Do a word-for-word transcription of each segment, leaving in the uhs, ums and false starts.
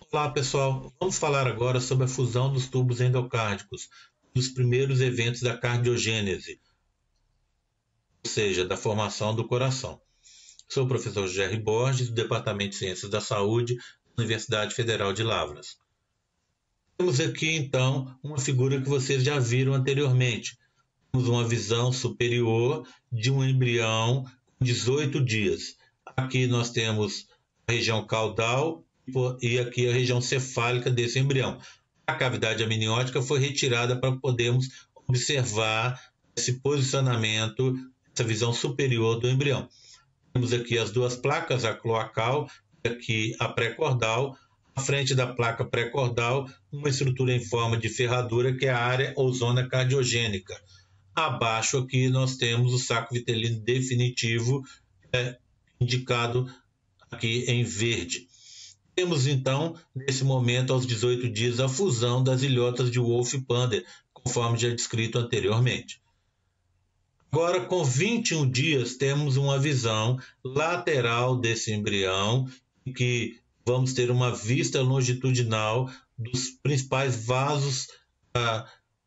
Olá, pessoal. Vamos falar agora sobre a fusão dos tubos endocárdicos, dos primeiros eventos da cardiogênese, ou seja, da formação do coração. Sou o professor Jerry Borges, do Departamento de Ciências da Saúde, da Universidade Federal de Lavras. Temos aqui, então, uma figura que vocês já viram anteriormente. Temos uma visão superior de um embrião com dezoito dias. Aqui nós temos a região caudal e aqui a região cefálica desse embrião. A cavidade amniótica foi retirada para podermos observar esse posicionamento, essa visão superior do embrião. Temos aqui as duas placas, a cloacal e aqui a pré-cordal. À frente da placa pré-cordal, uma estrutura em forma de ferradura, que é a área ou zona cardiogênica. Abaixo aqui nós temos o saco vitelino definitivo, é, indicado aqui em verde. Temos então, nesse momento, aos dezoito dias, a fusão das ilhotas de Wolff-Pander, conforme já descrito anteriormente. Agora, com vinte e um dias, temos uma visão lateral desse embrião, em que vamos ter uma vista longitudinal dos principais vasos ah,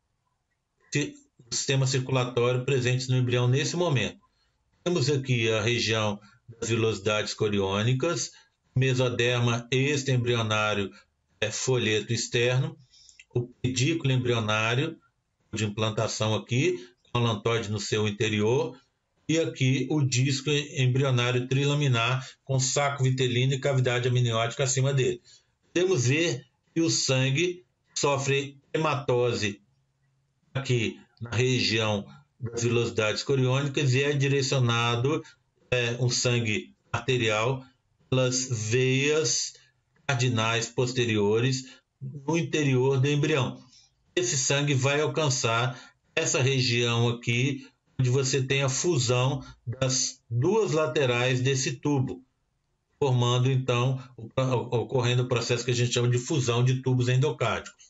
do sistema circulatório presentes no embrião nesse momento. Temos aqui a região das vilosidades coriônicas, mesoderma extraembrionário, é, folheto externo, o pedículo embrionário de implantação aqui, com a lantóide no seu interior, e aqui o disco embrionário trilaminar com saco vitelino e cavidade amniótica acima dele. Podemos ver que o sangue sofre hematose aqui na região das vilosidades coriônicas e é direcionado é, um sangue arterial pelas veias cardinais posteriores no interior do embrião. Esse sangue vai alcançar essa região aqui, onde você tem a fusão das duas laterais desse tubo, formando então, ocorrendo o processo que a gente chama de fusão de tubos endocárdicos.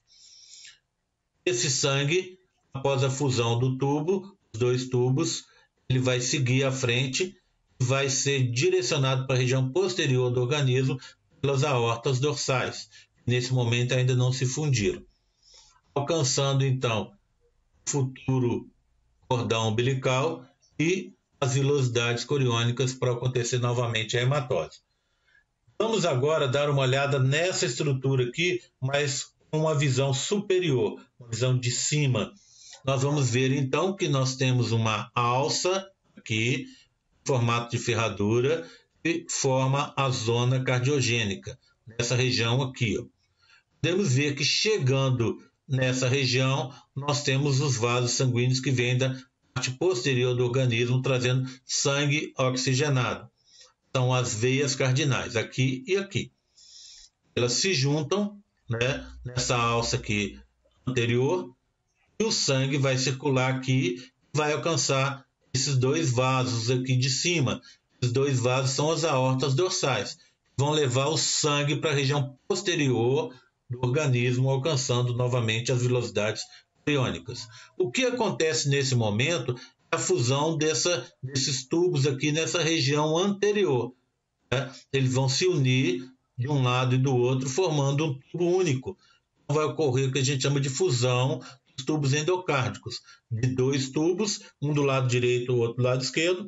Esse sangue, após a fusão do tubo, os dois tubos, ele vai seguir à frente, vai ser direcionado para a região posterior do organismo pelas aortas dorsais. Nesse momento ainda não se fundiram, alcançando então o futuro cordão umbilical e as vilosidades coriônicas para acontecer novamente a hematose. Vamos agora dar uma olhada nessa estrutura aqui, mas com uma visão superior, uma visão de cima. Nós vamos ver então que nós temos uma alça aqui, formato de ferradura, que forma a zona cardiogênica, nessa região aqui. Ó. Podemos ver que chegando nessa região, nós temos os vasos sanguíneos que vêm da parte posterior do organismo, trazendo sangue oxigenado. São as veias cardinais, aqui e aqui. Elas se juntam, né, nessa alça aqui anterior, e o sangue vai circular aqui, vai alcançar esses dois vasos aqui de cima. Esses dois vasos são as aortas dorsais. Vão levar o sangue para a região posterior do organismo, alcançando novamente as vilosidades coriônicas. O que acontece nesse momento é a fusão dessa, desses tubos aqui nessa região anterior. Né? Eles vão se unir de um lado e do outro, formando um tubo único. Então vai ocorrer o que a gente chama de fusão dos tubos endocárdicos. De dois tubos, um do lado direito e o outro do lado esquerdo,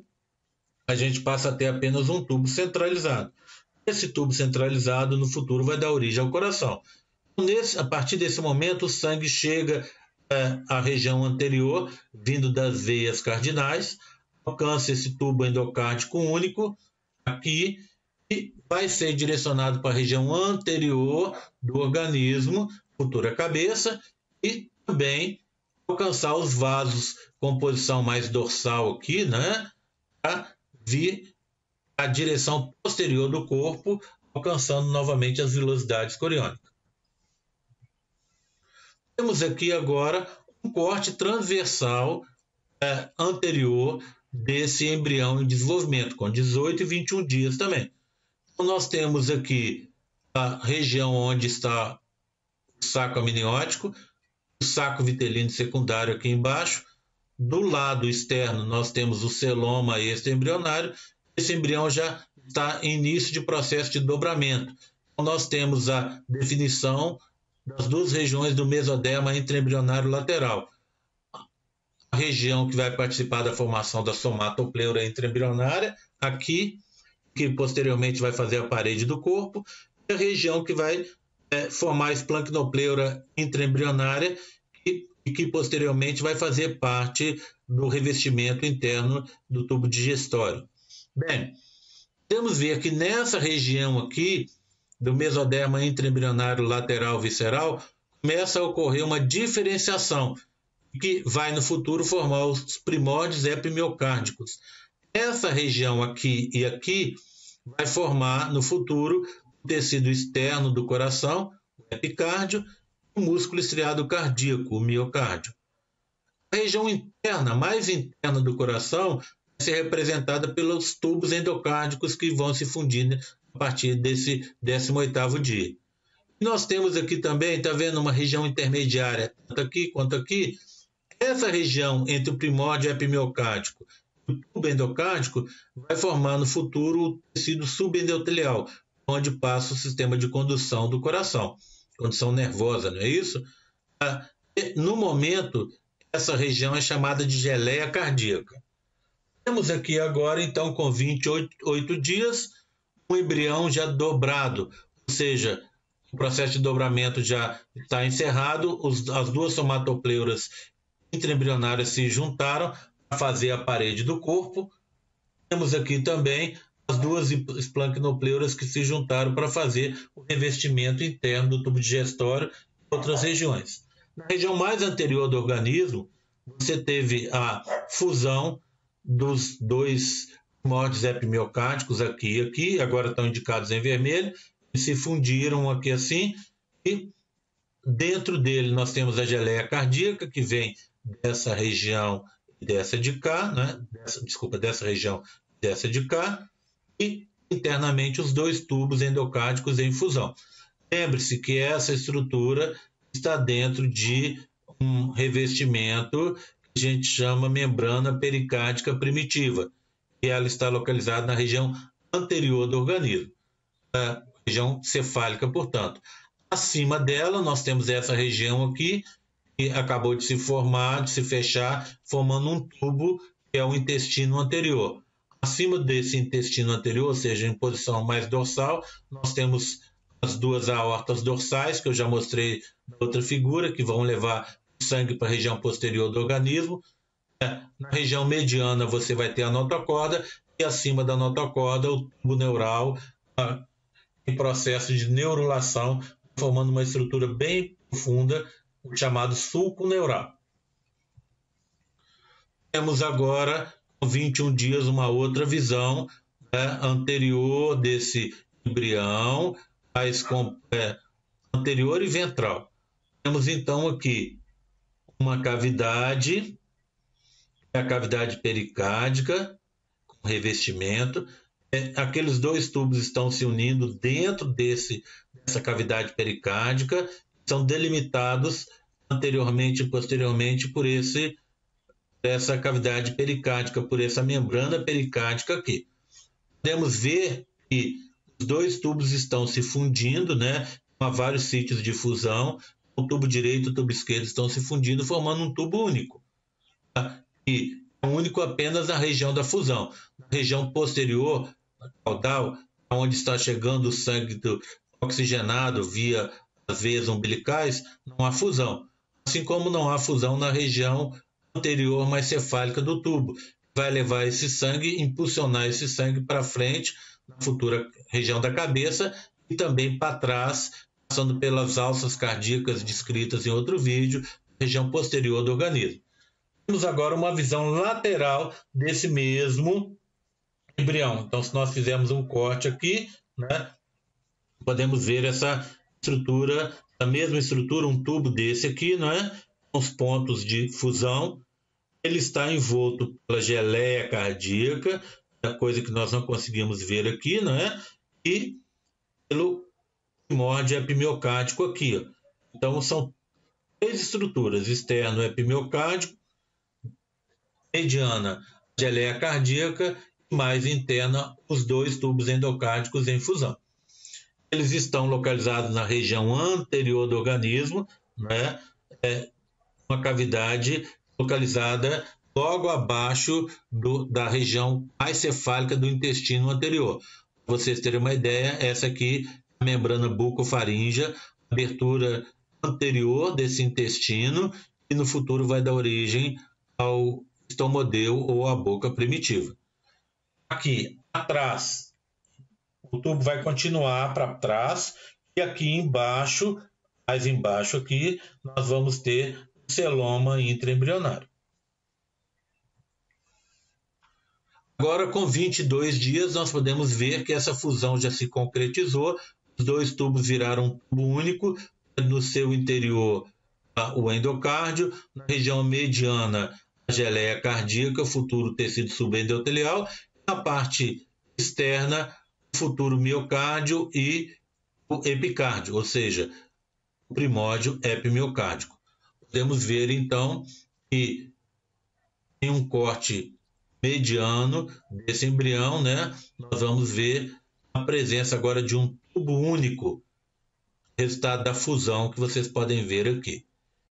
a gente passa a ter apenas um tubo centralizado. Esse tubo centralizado, no futuro, vai dar origem ao coração. Nesse, a partir desse momento, o sangue chega é, à região anterior, vindo das veias cardinais, alcança esse tubo endocárdico único aqui e vai ser direcionado para a região anterior do organismo, futura cabeça, e também alcançar os vasos com posição mais dorsal aqui, né, para vir a direção posterior do corpo, alcançando novamente as vilosidades coriônicas. Temos aqui agora um corte transversal é, anterior desse embrião em desenvolvimento, com dezoito e vinte e um dias também. Então, nós temos aqui a região onde está o saco amniótico, o saco vitelino secundário aqui embaixo. Do lado externo, nós temos o celoma extraembrionário. Esse embrião já está em início de processo de dobramento. nós temos a definição das duas regiões do mesoderma intraembrionário lateral. A região que vai participar da formação da somatopleura intraembrionária, aqui, que posteriormente vai fazer a parede do corpo, e a região que vai é, formar a esplancnopleura intraembrionária, e, e que posteriormente vai fazer parte do revestimento interno do tubo digestório. Bem, podemos ver que nessa região aqui, do mesoderma intraembrionário lateral visceral, começa a ocorrer uma diferenciação, que vai no futuro formar os primórdios epimiocárdicos. Essa região aqui e aqui vai formar no futuro o tecido externo do coração, o epicárdio, e o músculo estriado cardíaco, o miocárdio. A região interna, mais interna do coração, vai ser representada pelos tubos endocárdicos que vão se fundir a partir desse décimo oitavo dia. E nós temos aqui também, está vendo, uma região intermediária, tanto aqui quanto aqui. Essa região entre o primórdio epimiocárdico e o tubo endocárdico vai formar no futuro o tecido subendotelial, onde passa o sistema de condução do coração, condução nervosa, não é isso? No momento, essa região é chamada de geleia cardíaca. Temos aqui agora, então, com vinte e oito dias, um embrião já dobrado, ou seja, o processo de dobramento já está encerrado, os, as duas somatopleuras intraembrionárias se juntaram para fazer a parede do corpo. Temos aqui também as duas esplancnopleuras que se juntaram para fazer o revestimento interno do tubo digestório e outras regiões. Na região mais anterior do organismo, você teve a fusão dos dois primórdios epimiocárdicos aqui e aqui, agora estão indicados em vermelho, e se fundiram aqui assim, e dentro dele nós temos a geleia cardíaca, que vem dessa região e dessa de cá, né? dessa, desculpa, dessa região e dessa de cá, e internamente os dois tubos endocárdicos em fusão. Lembre-se que essa estrutura está dentro de um revestimento que a gente chama membrana pericárdica primitiva, e ela está localizada na região anterior do organismo, a região cefálica, portanto. Acima dela, nós temos essa região aqui, que acabou de se formar, de se fechar, formando um tubo, que é o intestino anterior. Acima desse intestino anterior, ou seja, em posição mais dorsal, nós temos as duas aortas dorsais, que eu já mostrei na outra figura, que vão levar o sangue para a região posterior do organismo. Na região mediana, você vai ter a notocorda, e acima da notocorda, o tubo neural, em processo de neurulação, formando uma estrutura bem profunda, o chamado sulco neural. Temos agora, com vinte e um dias, uma outra visão, né, anterior desse embrião, mas com, é, anterior e ventral. Temos então aqui uma cavidade, a cavidade pericárdica, com revestimento. É, aqueles dois tubos estão se unindo dentro desse, dessa cavidade pericárdica, são delimitados anteriormente e posteriormente por esse, essa cavidade pericárdica, por essa membrana pericárdica aqui. Podemos ver que os dois tubos estão se fundindo, né? Há vários sítios de fusão. O tubo direito e o tubo esquerdo estão se fundindo, formando um tubo único. Tá? E é único apenas na região da fusão. Na região posterior, caudal, onde está chegando o sangue do, oxigenado via as veias umbilicais, não há fusão. Assim como não há fusão na região anterior mais cefálica do tubo. Vai levar esse sangue, impulsionar esse sangue para frente, na futura região da cabeça, e também para trás, passando pelas alças cardíacas descritas em outro vídeo, região posterior do organismo. Temos agora uma visão lateral desse mesmo embrião. Então, se nós fizermos um corte aqui, né, podemos ver essa estrutura, a mesma estrutura, um tubo desse aqui, não é? Com os pontos de fusão. Ele está envolto pela geleia cardíaca, a coisa que nós não conseguimos ver aqui, não é? E pelo primórdio epimiocárdico aqui, ó. Então, são três estruturas: externo epimiocárdico, mediana geleia cardíaca e mais interna os dois tubos endocárdicos em fusão. eles estão localizados na região anterior do organismo, né? É uma cavidade localizada logo abaixo do, da região encefálica do intestino anterior. Para vocês terem uma ideia, essa aqui é a membrana bucofaríngea, abertura anterior desse intestino, e no futuro vai dar origem ao estomodeu ou à boca primitiva. Aqui atrás, o tubo vai continuar para trás, e aqui embaixo, mais embaixo aqui, nós vamos ter o celoma intraembrionário. Agora, com vinte e dois dias, nós podemos ver que essa fusão já se concretizou. Os dois tubos viraram um tubo único. No seu interior, o endocárdio. Na região mediana, a geleia cardíaca, o futuro tecido subendotelial. Na parte externa, o futuro miocárdio e o epicárdio, ou seja, o primórdio epimiocárdico. Podemos ver, então, que em um corte mediano desse embrião, né, nós vamos ver a presença agora de um tubo único, resultado da fusão que vocês podem ver aqui.